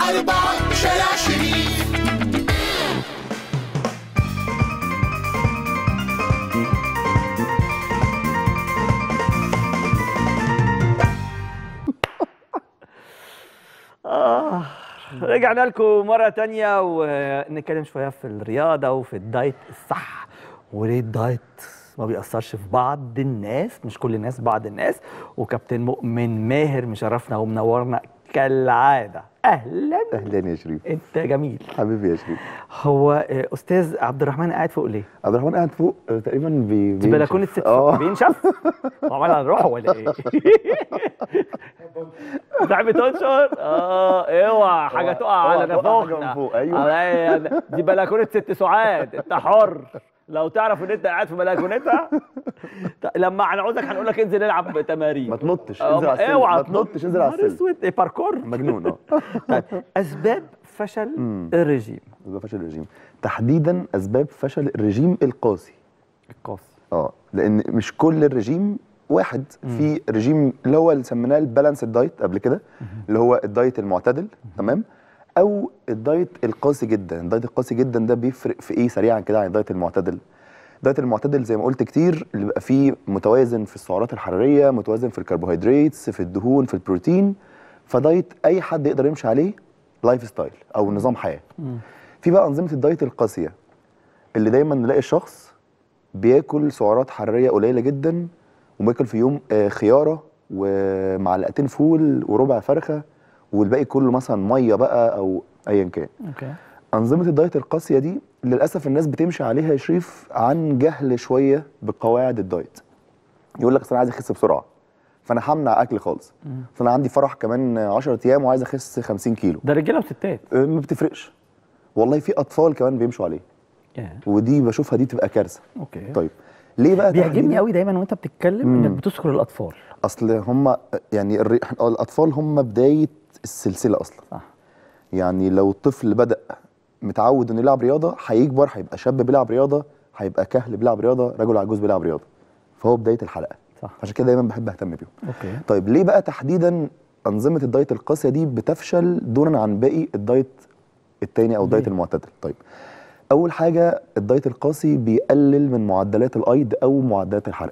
4 شارع شريف. رجعنا لكم مرة تانية ونتكلم شوية في الرياضة وفي الدايت الصح، وليه الدايت ما بيأثرش في بعض الناس، مش كل الناس، بعض الناس. وكابتن مؤمن ماهر مشرفنا ومنورنا كالعادة. أهلا. اهلا يا شريف. أنت جميل حبيبي يا شريف. هو أستاذ عبد الرحمن قاعد فوق ليه؟ عبد الرحمن قاعد فوق تقريبا دي بلكونة ست بينشف؟ وعمال نروح ولا إيه؟ صاحبي تنشر؟ اوعى حاجة تقع على نافوخنا. ايوه دي بلكونة ست سعاد، أنت حر. لو تعرف ان انت قاعد في بلكونتها لما هنعوزك هنقول لك انزل العب تمارين. ما تنطش، انزل على السلم. اوعى ما تنطش، انزل على السلم. اسود، ايه باركور مجنون. طيب اسباب فشل الرجيم. اسباب فشل الرجيم تحديدا، اسباب فشل الرجيم القاسي. لان مش كل الرجيم واحد. في رجيم اللي هو اللي سميناه البالانس دايت قبل كده، اللي هو الدايت المعتدل، تمام، او الدايت القاسي جدا. الدايت القاسي جدا ده بيفرق في ايه سريعا كده عن الدايت المعتدل؟ الدايت المعتدل زي ما قلت كتير اللي بيبقى فيه متوازن في السعرات الحراريه، متوازن في الكربوهيدرات، في الدهون، في البروتين. فدايت اي حد يقدر يمشي عليه، لايف ستايل او نظام حياه. في بقى انظمه الدايت القاسيه اللي دايما نلاقي الشخص بياكل سعرات حراريه قليله جدا، وبياكل في يوم خياره ومعلقتين فول وربع فرخه، والباقي كله مثلا ميه بقى او ايا كان. انظمه الدايت القاسيه دي للاسف الناس بتمشي عليها يا شريف عن جهل شويه بقواعد الدايت. يقول لك اصل انا عايز اخس بسرعه، فانا همنع اكل خالص. فانا عندي فرح كمان 10 ايام وعايز اخس 50 كيلو. ده رجاله وستات؟ ما بتفرقش والله، في اطفال كمان بيمشوا عليه. ودي بشوفها دي تبقى كارثه. طيب ليه بقى؟ بيعجبني قوي دايما وانت بتتكلم انك بتذكر الاطفال. اصل هم يعني الاطفال هم بدايه السلسله اصلا. صح. يعني لو الطفل بدأ متعود انه يلعب رياضه، هيكبر هيبقى شاب بيلعب رياضه، هيبقى كهل بيلعب رياضه، رجل عجوز بيلعب رياضه. فهو بدايه الحلقه. صح. عشان كده دايما بحب اهتم بيهم. طيب ليه بقى تحديدا انظمه الدايت القاسيه دي بتفشل دونا عن باقي الدايت التاني او الدايت المعتدل؟ طيب اول حاجه، الدايت القاسي بيقلل من معدلات الايض او معدلات الحرق.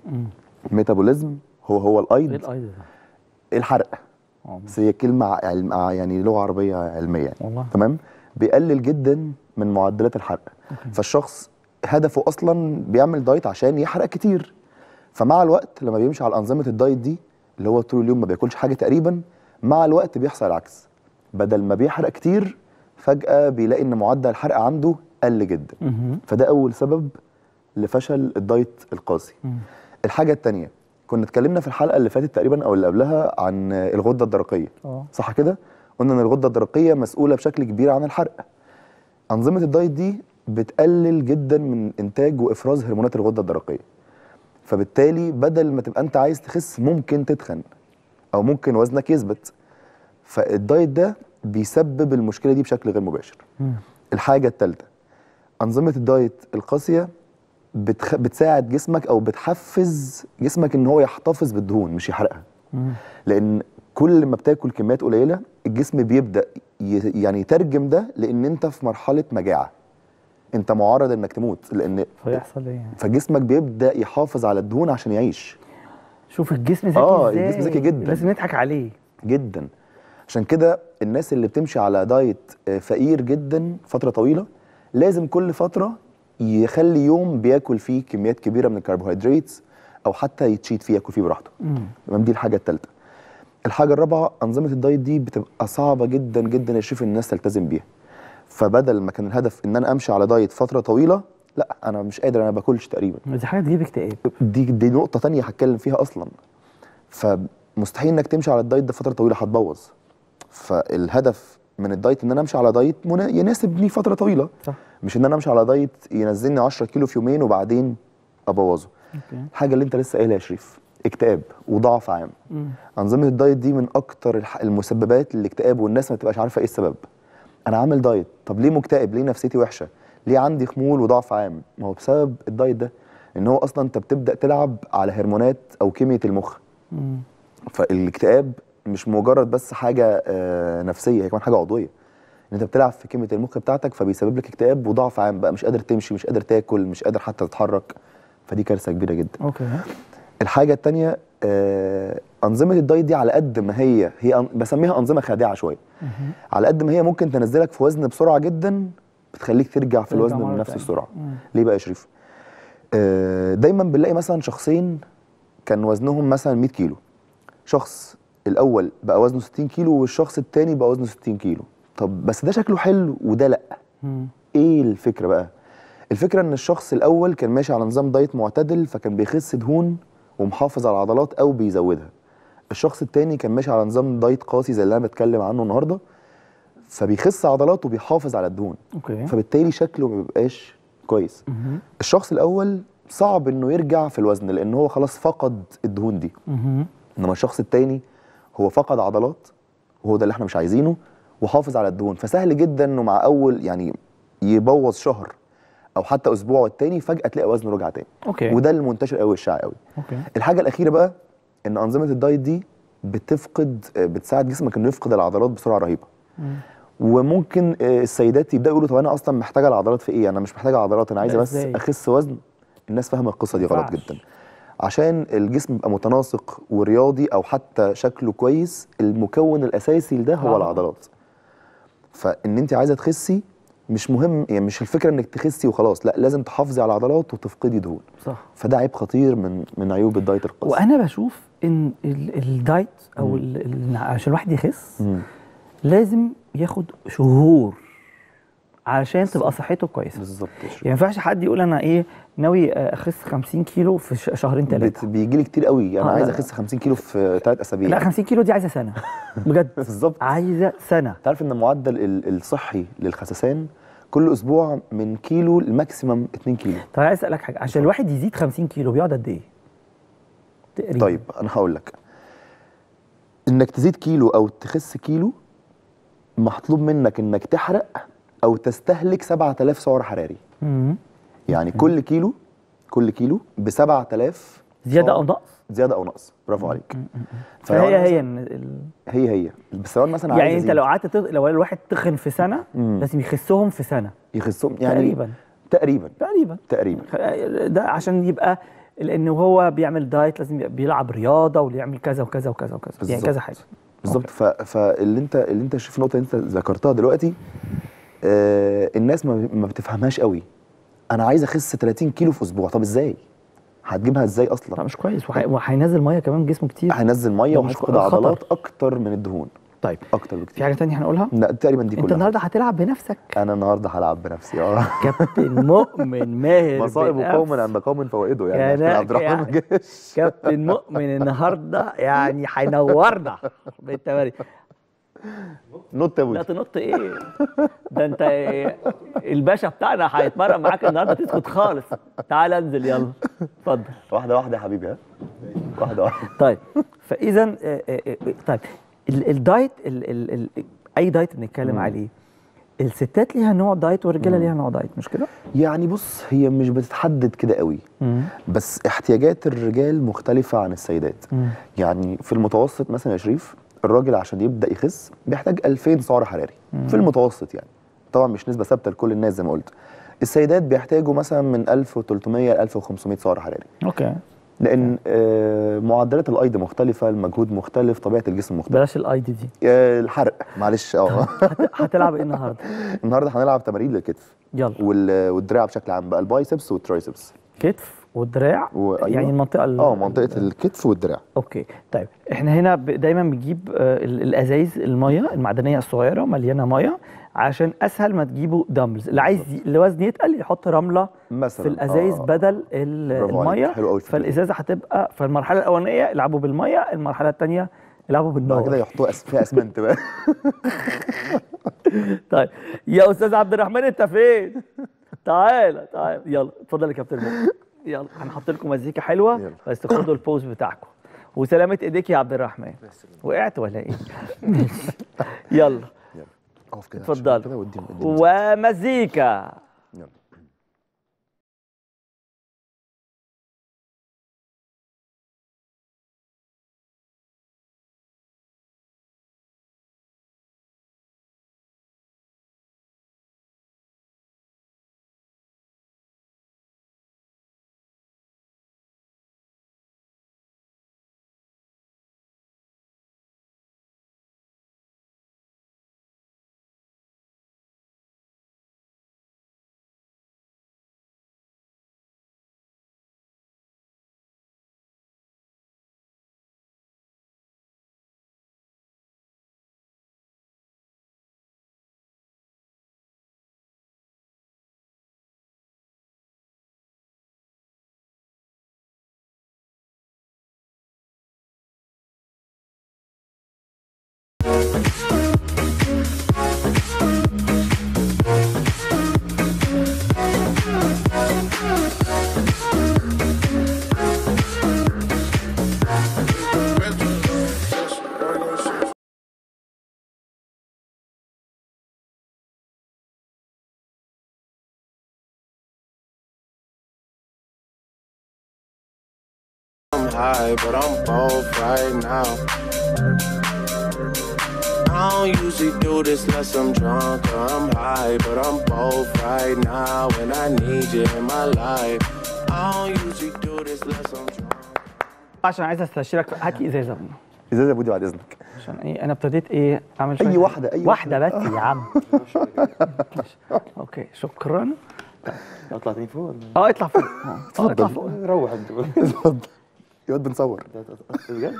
الميتابوليزم هو الايض. ايه الايض ده؟ الحرق. بس هي كلمه يعني لغه عربيه علميه يعني. والله. تمام. بيقلل جدا من معدلات الحرق. فالشخص هدفه اصلا بيعمل دايت عشان يحرق كتير. فمع الوقت لما بيمشي على انظمه الدايت دي اللي هو طول اليوم ما بياكلش حاجه تقريبا، مع الوقت بيحصل العكس. بدل ما بيحرق كتير فجاه بيلاقي ان معدل الحرق عنده قل جدا. فده اول سبب لفشل الدايت القاسي. الحاجه الثانيه، كنا اتكلمنا في الحلقه اللي فاتت تقريبا او اللي قبلها عن الغده الدرقيه. صح كده؟ قلنا ان الغده الدرقيه مسؤوله بشكل كبير عن الحرق. انظمه الدايت دي بتقلل جدا من انتاج وافراز هرمونات الغده الدرقيه. فبالتالي بدل ما تبقى انت عايز تخس ممكن تتخن او ممكن وزنك يثبت. فالدايت ده بيسبب المشكله دي بشكل غير مباشر. الحاجه الثالثه، انظمه الدايت القاسيه بتساعد جسمك او بتحفز جسمك ان هو يحتفظ بالدهون مش يحرقها. لان كل ما بتاكل كميات قليله الجسم بيبدا يعني يترجم ده لان انت في مرحله مجاعه، انت معرض انك تموت. لان فيحصل ايه؟ فجسمك بيبدا يحافظ على الدهون عشان يعيش. شوف الجسم ذكي ازاي. الجسم ذكي جدا، لازم نضحك عليه جدا. عشان كده الناس اللي بتمشي على دايت فقير جدا فتره طويله لازم كل فتره يخلي يوم بياكل فيه كميات كبيره من الكربوهيدرات، او حتى يتشيت فيه ياكل فيه براحته. تمام. دي الحاجه الثالثه. الحاجه الرابعه، انظمه الدايت دي بتبقى صعبه جدا جدا يا شريف الناس تلتزم بيها. فبدل ما كان الهدف ان انا امشي على دايت فتره طويله، لا انا مش قادر، انا باكلش تقريبا. دي حاجه تجيب اكتئاب. دي نقطه ثانيه هتكلم فيها اصلا. فمستحيل انك تمشي على الدايت ده فتره طويله، هتبوظ. فالهدف من الدايت ان انا امشي على دايت يناسبني فتره طويله. صح. مش ان انا امشي على دايت ينزلني 10 كيلو في يومين وبعدين ابوظه. الحاجه اللي انت لسه قايلها يا شريف، اكتئاب وضعف عام. انظمه الدايت دي من اكتر المسببات للاكتئاب، والناس ما بتبقاش عارفه ايه السبب. انا عامل دايت، طب ليه مكتئب؟ ليه نفسيتي وحشه؟ ليه عندي خمول وضعف عام؟ ما هو بسبب الدايت ده. ان هو اصلا انت بتبدا تلعب على هرمونات او كيمياء المخ. فالاكتئاب مش مجرد بس حاجه نفسيه، هي كمان حاجه عضويه. ان انت بتلعب في كلمه المخ بتاعتك، فبيسبب لك اكتئاب وضعف عام بقى، مش قادر تمشي، مش قادر تاكل، مش قادر حتى تتحرك. فدي كارثه كبيره جدا. اوكي. الحاجه الثانيه، انظمه الدايت دي على قد ما هي بسميها انظمه خادعه شويه. على قد ما هي ممكن تنزلك في وزن بسرعه جدا، بتخليك ترجع في الوزن بنفس السرعه. ليه بقى يا شريف؟ دايما بنلاقي مثلا شخصين كان وزنهم مثلا 100 كيلو، شخص الاول بقى وزنه 60 كيلو والشخص الثاني بقى وزنه 60 كيلو. طب بس ده شكله حلو وده لا. ايه الفكره بقى؟ الفكره ان الشخص الاول كان ماشي على نظام دايت معتدل، فكان بيخس دهون ومحافظ على العضلات او بيزودها. الشخص الثاني كان ماشي على نظام دايت قاسي زي اللي انا بتكلم عنه النهارده، فبيخس عضلات وبيحافظ على الدهون. اوكي. فبالتالي شكله ما بيبقاش كويس. الشخص الاول صعب انه يرجع في الوزن لان هو خلاص فقد الدهون دي. انما الشخص الثاني هو فقد عضلات، وهو ده اللي احنا مش عايزينه، وحافظ على الدهون. فسهل جدا انه مع اول يعني يبوظ شهر او حتى اسبوع والتاني فجاه تلاقي وزنه رجع تاني. اوكي. وده المنتشر قوي الشائع قوي. اوكي. الحاجه الاخيره بقى ان انظمه الدايت دي بتساعد جسمك انه يفقد العضلات بسرعه رهيبه. وممكن السيدات يبداوا يقولوا طب انا اصلا محتاجه العضلات في ايه؟ انا مش محتاجه عضلات، انا عايزه بس اخس وزن. الناس فاهمه القصه دي غلط جدا. عشان الجسم يبقى متناسق ورياضي او حتى شكله كويس، المكون الاساسي لده هو العضلات. فان انت عايزه تخسي مش مهم، يعني مش الفكره انك تخسي وخلاص، لا لازم تحافظي على العضلات وتفقدي دهون. صح. فده عيب خطير من عيوب الدايت القاسي. وانا بشوف ان الدايت او عشان الواحد يخس لازم ياخد شهور علشان تبقى صحته كويسه. بالظبط. يعني ما ينفعش حد يقول انا ايه ناوي اخس 50 كيلو في شهرين ثلاثه. بيجي لي كتير قوي انا عايز اخس 50 كيلو في 3 اسابيع. لا 50 كيلو دي عايزه سنه بجد. بالظبط، عايزه سنه. انت عارف ان المعدل الصحي للخسسان كل اسبوع من كيلو الماكسيمم 2 كيلو. طب عايز اسالك حاجه، عشان الواحد يزيد 50 كيلو بيقعد قد ايه تقريبا؟ طيب انا هقول لك، انك تزيد كيلو او تخس كيلو مطلوب منك انك تحرق او تستهلك 7000 سعر حراري. يعني كل كيلو ب 7000 زياده او نقص. زياده او نقص، برافو عليك. هي بس لو مثلا يعني انت لو قعدت لو الواحد تخن في سنه لازم يخسهم في سنه. يخسهم يعني تقريبا ده عشان يبقى، لانه هو بيعمل دايت لازم بيلعب رياضه ويعمل كذا وكذا وكذا وكذا، يعني كذا حاجه بالظبط. فاللي انت شوف النقطه اللي انت ذكرتها دلوقتي، الناس ما بتفهمهاش قوي. انا عايز اخس 30 كيلو في اسبوع، طب ازاي؟ هتجيبها ازاي اصلا؟ لا مش كويس، وهينزل ميه كمان جسمه كتير. هينزل ميه وهيفقد عضلات اكتر من الدهون. طيب اكتر بكتير. في حاجه ثانيه هنقولها؟ لا تقريبا دي كلها. انت النهارده هتلعب بنفسك. انا النهارده هلعب بنفسي. كابتن مؤمن ماهر مصائب قوم عند قوم فوائده، يعني عبد الرحمن ما جاش. كابتن مؤمن النهارده يعني هينورنا بالتمارين. نط يا ابوي. لا تنط ايه؟ ده انت الباشا بتاعنا هيتمرن معاك النهارده، تسكت خالص. تعال انزل يلا اتفضل. واحده واحده يا حبيبي، ها واحده واحده. طيب فاذا طيب الدايت اي دايت بنتكلم عليه، الستات ليها نوع دايت والرجاله ليها نوع دايت، مش كده؟ يعني بص، هي مش بتتحدد كده قوي، بس احتياجات الرجال مختلفه عن السيدات. يعني في المتوسط مثلا يا شريف، الراجل عشان يبدا يخس بيحتاج 2000 سعر حراري في المتوسط، يعني طبعا مش نسبه ثابته لكل الناس زي ما قلت. السيدات بيحتاجوا مثلا من 1300 ل 1500 سعر حراري. اوكي. لان معدلات الايض مختلفه، المجهود مختلف، طبيعه الجسم مختلفه. بلاش الايض دي. الحرق معلش. هتلعب ايه النهارده؟ النهارده هنلعب تمارين للكتف. يلا. والدراع بشكل عام بقى، البايسبس والترايسبس. كتف والدراع. يعني المنطقه منطقه الكتف والدراع. اوكي. طيب احنا هنا دايما بنجيب الازايز الميه المعدنيه الصغيره مليانه ميه، عشان اسهل ما تجيبوا دامبلز. اللي عايز الوزن يتقل يحط رمله مثلا في الازايز بدل الميه. فالازازه هتبقى في المرحله الاولانيه يلعبوا بالميه، المرحله الثانيه يلعبوا بالنار. كده يحطوها فيها اسمنت بقى. طيب يا استاذ عبد الرحمن انت فين؟ تعالى يلا اتفضل يا كابتن. يلا هنحط لكم مزيكا حلوه بس تاخدوا البوز بتاعكم. وسلامه ايديك يا عبد الرحمن. وقعت ولا ايه؟ يلا اتفضل. ومزيكا. High, but I'm both right now. I don't usually do this unless I'm drunk or I'm high, but I'm both right now, and I need you in my life. I don't usually do this unless I'm drunk. عشان عايز استشيرك هات لي ازازه منه. ازازه يا بودي بعد اذنك. عشان ايه انا ابتديت ايه اعمل شويه اي واحده اي واحده بس يا عم. اوكي شكرا. اطلع تاني فوق ولا اطلع فوق. اطلع فوق. روح انت اتفضل يا واد بنصور. بجد؟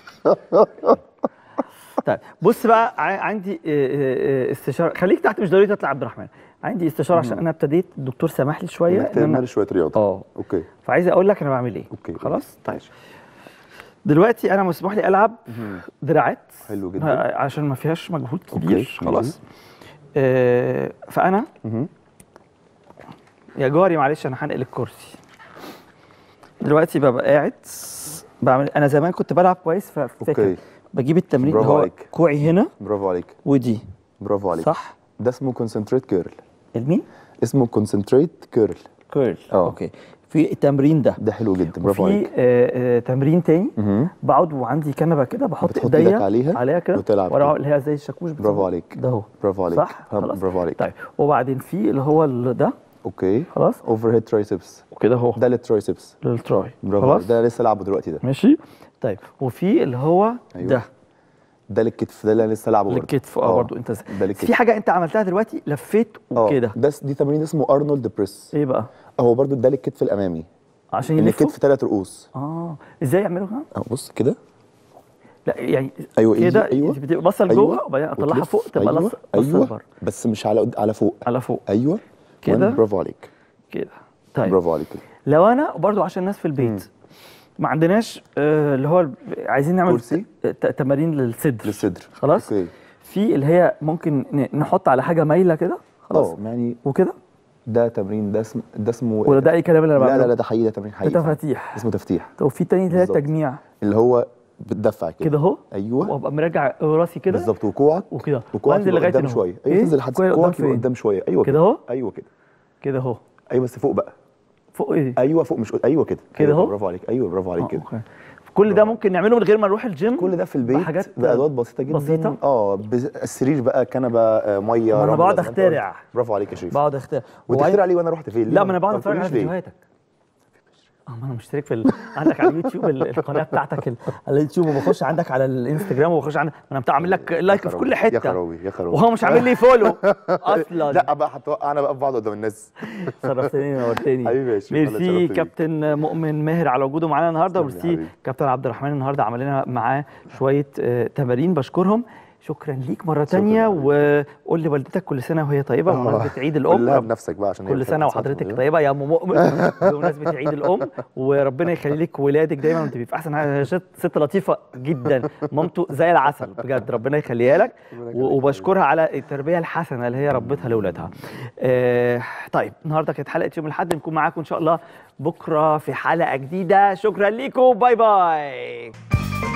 طيب بص بقى عندي استشاره. خليك تحت مش ضروري تطلع عبد الرحمن. عندي استشاره عشان انا ابتديت الدكتور سمح لي شويه ان انا شويه رياضه. اوكي فعايز اقول لك انا بعمل ايه. اوكي خلاص طيب دلوقتي انا مسموح لي العب دراعات حلو جدا عشان ما فيهاش مجهود كبير. أوكي. خلاص فانا يا جاري معلش انا هنقل الكرسي. دلوقتي ببقى قاعد بعمل. انا زمان كنت بلعب كويس ففاكر اوكي بجيب التمرين اللي برافو هو عليك. كوعي هنا برافو عليك ودي برافو عليك صح. ده اسمه كونسنتريت كيرل. المين؟ اسمه كونسنتريت كيرل. كيرل اوكي. في التمرين ده حلو جدا برافو وفي عليك. تمرين تاني بقعد وعندي كنبه كده بحط بتحط ايديا ايدك عليها كده وتلعب ورا كده. اللي هي زي الشاكوش برافو عليك ده اهو برافو عليك صح خلاص برافو عليك. طيب وبعدين في اللي هو ده اوكي خلاص اوفر هيد ترايسبس وكده اهو ده للترايسبس. للتراي برافو عليك. ده لسه لعبه دلوقتي ده ماشي. طيب وفي اللي هو أيوة. ده للكتف ده اللي لسه لعبه برضه. للكتف برضه انت ده للكتف. في حاجه انت عملتها دلوقتي لفيت وكده دي تمرين اسمه ارنولد بريس. ايه بقى؟ هو برضه ده للكتف الامامي عشان ان يلفوا الكتف 3 رؤوس. ازاي يعملوا كده؟ بص كده لا يعني ايوه كده ايوه بتبقى باصه لجوه وبعدين اطلعها وتلف. فوق تبقى ايوه باصه ايوه لبره بس مش على فوق على فوق ايوه كده. برافو عليك كده طيب برافو عليك كده. لو انا برضو عشان الناس في البيت ما عندناش اللي هو عايزين نعمل كرسي؟ تمارين للصدر خلاص اوكي. في اللي هي ممكن نحط على حاجه مايله كده خلاص يعني وكده. ده تمرين ده اسمه ولا ده اي كلام اللي انا بعمله؟ لا ده حقيقي ده تمرين حقيقي ده تفتيح. اسمه تفتيح. طب في تاني اللي هي بالظبط. تجميع اللي هو بتدفع كده اهو ايوه وابقى مراجع راسي كده بالظبط وكوعك وكده وكوعك لغايه قدام هنا شويه. ايوه تنزل لحد كوعك قدام شويه. ايوه كده اهو ايوه كده كده اهو ايوه بس فوق بقى فوق ايه؟ ايوه فوق مش ايوه كده كده اهو برافو عليك. ايوه برافو عليك كده. كل ده ممكن نعمله من غير ما نروح الجيم. كل ده في البيت بحاجات بادوات بسيطه جدا بسيطه. السرير بقى كنبه ميه. انا بقعد اخترع. برافو عليك يا شريف. بقعد اخترع وتخترع لي وانا رحت فين؟ لا ما انا بقعد اتفرج على فيديوهاتك. ما انا مشترك في عندك على اليوتيوب القناه بتاعتك على اليوتيوب وبخش عندك على الانستجرام وبخش عندك انا عامل لك لايك في كل حته. يا خراوي يا خراوي وهو مش عامل لي فولو اصلا. لا بقى هتوقعنا بقى في بعض قدام الناس. شرفتني نورتني. حبيبي يا شريف. ميرسي كابتن مؤمن ماهر على وجوده معانا النهارده وميرسي كابتن عبد الرحمن النهارده عمل لنا معاه شويه تمارين بشكرهم. شكرا ليك مره ثانيه وقول لوالدتك كل سنه وهي طيبه بمناسبه عيد الام. قولها بنفسك بقى عشان كل سنه وحضرتك طيبه يا ام مؤمن بمناسبه عيد الام وربنا يخلي لك ولادك دايما وتبقي في احسن حاجه. ست لطيفه جدا مامته زي العسل بجد ربنا يخليها لك وبشكرها على التربيه الحسنه اللي هي ربتها لاولادها. طيب النهارده كانت حلقه يوم الاحد نكون معاكم ان شاء الله بكره في حلقه جديده. شكرا ليكم باي باي.